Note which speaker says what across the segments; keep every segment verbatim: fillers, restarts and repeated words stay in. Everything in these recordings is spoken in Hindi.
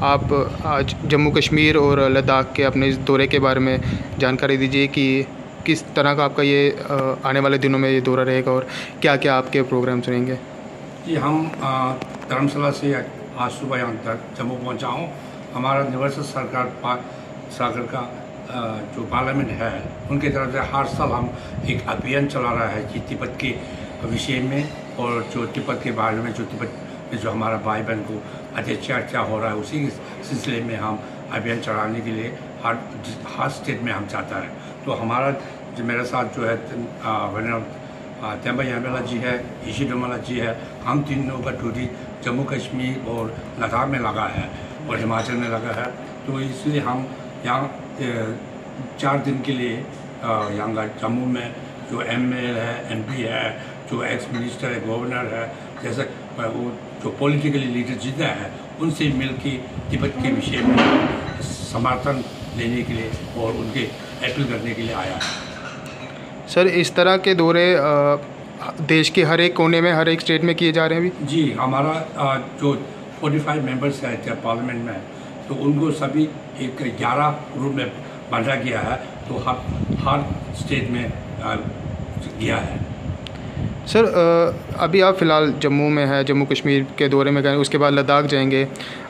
Speaker 1: आप आज जम्मू कश्मीर और लद्दाख के अपने इस दौरे के बारे में जानकारी दीजिए कि किस तरह का आपका ये आने वाले दिनों में ये दौरा रहेगा और क्या क्या आपके प्रोग्राम्स रहेंगे।
Speaker 2: जी, हम धर्मशाला से आज सुबह यहाँ तक जम्मू पहुँचा हूँ। हमारा निवर्सल सरकार सागर का जो पार्लियामेंट है उनके तरफ से हर साल हम एक अभियान चला रहा है कि तिब्बत के विषय में और जो तिब्बत के बारे में जो तिब्बत में जो हमारा भाई बहन को अत्याचार क्या हो रहा है उसी के सिलसिले में हम अभियान चलाने के लिए हर हर स्टेट में हम चाहता है। तो हमारा जो मेरे साथ जो है तेम्बा यामेला जी है, ईशी डोमाला जी है, हम तीनों का ड्यूटी जम्मू कश्मीर और लद्दाख में लगा है और हिमाचल में लगा है। तो इसलिए हम यहाँ चार दिन के लिए यहाँ जम्मू में जो एम एल है, एम पी है, जो एक्स मिनिस्टर है, गवर्नर है, जैसे वो जो पॉलिटिकली लीडर जितना है उनसे मिल के तिब्बत के विषय में समर्थन लेने के लिए और उनके अपील करने के लिए आया है।
Speaker 1: सर, इस तरह के दौरे देश के हर एक कोने में, हर एक स्टेट में किए जा रहे हैं अभी?
Speaker 2: जी, हमारा जो पैंतालीस मेंबर्स है पार्लियामेंट में, तो उनको सभी एक ग्यारह ग्रुप में बांटा गया है। तो हर हर स्टेट में गया है।
Speaker 1: सर, अभी आप फ़िलहाल जम्मू में है, जम्मू कश्मीर के दौरे में गए, उसके बाद लद्दाख जाएंगे।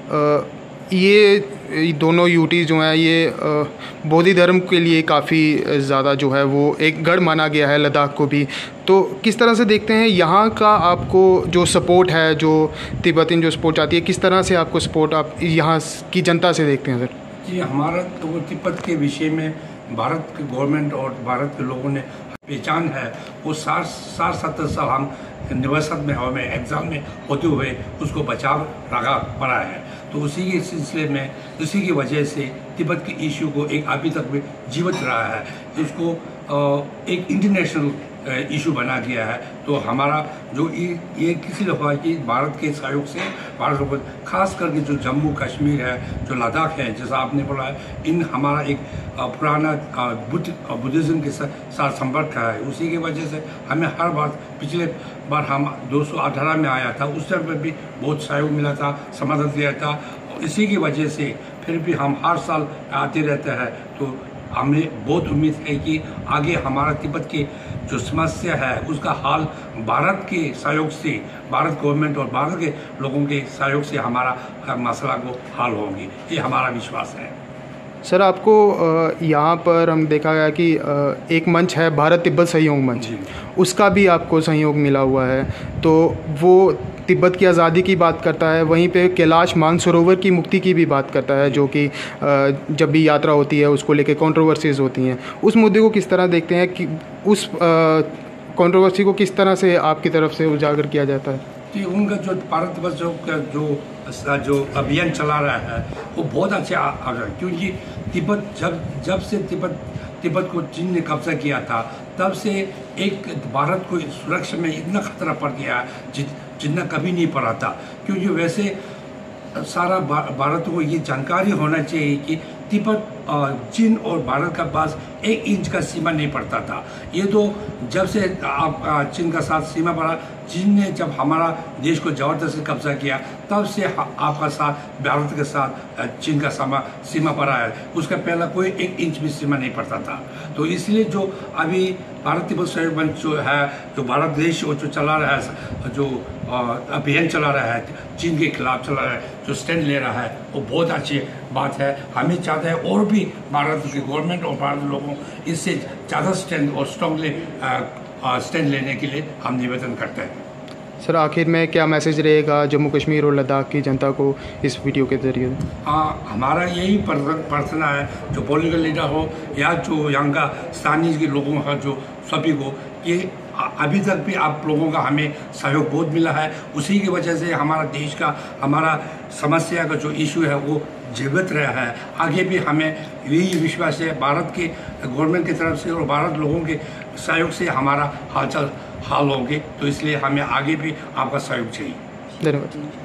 Speaker 1: ये दोनों यूटी जो हैं ये बौद्ध धर्म के लिए काफ़ी ज़्यादा जो है वो एक गढ़ माना गया है, लद्दाख को भी। तो किस तरह से देखते हैं यहाँ का आपको जो सपोर्ट है, जो तिब्बतिन जो सपोर्ट आती है, किस तरह से आपको सपोर्ट आप यहाँ की जनता से देखते हैं सर?
Speaker 2: जी, हमारा तो तिब्बत के विषय में भारत के गवर्नमेंट और भारत के लोगों ने पहचान है। वो साठ साठ सत्तर साल हम निवर्सल में हमें एग्ज़ाम में होते हुए उसको बचाव रखा पड़ा है। तो उसी के सिलसिले में, उसी की वजह से तिब्बत के इशू को एक अभी तक भी जीवित रहा है। इसको एक इंटरनेशनल इशू बना दिया है। तो हमारा जो ये किसी दफ़ा कि भारत के सहयोग से, भारत को खास करके जो जम्मू कश्मीर है, जो लद्दाख है, जैसा आपने बोला है, इन हमारा एक पुराना बुद्ध बुद्धिज़्म के साथ संपर्क है। उसी की वजह से हमें हर बार, पिछले बार हम दो सौ अठारह में आया था, उस टाइम पर भी बहुत सहयोग मिला था, समर्थन दिया था। इसी की वजह से फिर भी हम हर साल आते रहते हैं। तो हमें बहुत उम्मीद है कि आगे हमारा तिब्बत की जो समस्या है उसका हाल भारत के सहयोग से, भारत गवर्नमेंट और भारत के लोगों के सहयोग से हमारा मसला को हल होगी, ये हमारा विश्वास है।
Speaker 1: सर, आपको यहाँ पर हम देखा गया कि एक मंच है भारत तिब्बत सहयोग मंच, उसका भी आपको सहयोग मिला हुआ है। तो वो तिब्बत की आज़ादी की बात करता है, वहीं पे कैलाश मानसरोवर की मुक्ति की भी बात करता है, जो कि जब भी यात्रा होती है उसको लेके कंट्रोवर्सीज होती हैं। उस मुद्दे को किस तरह देखते हैं कि उस कंट्रोवर्सी को किस तरह से आपकी तरफ से उजागर किया जाता है?
Speaker 2: कि उनका जो भारत वर्षों का जो जो अभियान चला रहा है वो बहुत अच्छा आ रहा है, क्योंकि तिब्बत जब जब से तिब्बत तिब्बत को चीन ने कब्जा किया था, तब से एक भारत को सुरक्षा में इतना खतरा पड़ गया जि, जितना कभी नहीं पड़ा था। क्योंकि वैसे सारा भारत को ये जानकारी होना चाहिए कि तिब्बत चीन और भारत का पास एक इंच का सीमा नहीं पड़ता था। ये तो जब से आप चीन का साथ सीमा पड़ा, चीन ने जब हमारा देश को ज़बरदस्ती कब्जा किया, तब से आपका साथ भारत के साथ चीन का सीमा सीमा पड़ा है। उसका पहला कोई एक इंच भी सीमा नहीं पड़ता था। तो इसलिए जो अभी भारत तिब्बत सहयोग मंच जो है, जो भारत देश जो चला रहा है, जो अभियान चला रहा है, चीन के खिलाफ चला रहा है, जो स्टैंड ले रहा है, वो बहुत अच्छी बात है। हमें चाहते हैं और भी भारत के गवर्नमेंट और भारत लोगों इससे ज़्यादा स्टैंड और स्ट्रॉन्गली स्टैंड लेने के लिए हम निवेदन करते हैं।
Speaker 1: सर, आखिर में क्या मैसेज रहेगा जम्मू कश्मीर और लद्दाख की जनता को इस वीडियो के जरिए?
Speaker 2: हाँ, हमारा यही प्रार्थना है, जो पॉलिटिकल लीडर हो या जो यहाँ का स्थानीय के लोगों का, जो सभी को, ये अभी तक भी आप लोगों का हमें सहयोग बहुत मिला है। उसी की वजह से हमारा देश का, हमारा समस्या का जो इशू है वो जीवित रहा है। आगे भी हमें यही विश्वास है भारत के गवर्नमेंट की तरफ से और भारत लोगों के सहयोग से हमारा हालचाल हाल होंगे। तो इसलिए हमें आगे भी आपका सहयोग चाहिए।
Speaker 1: धन्यवाद।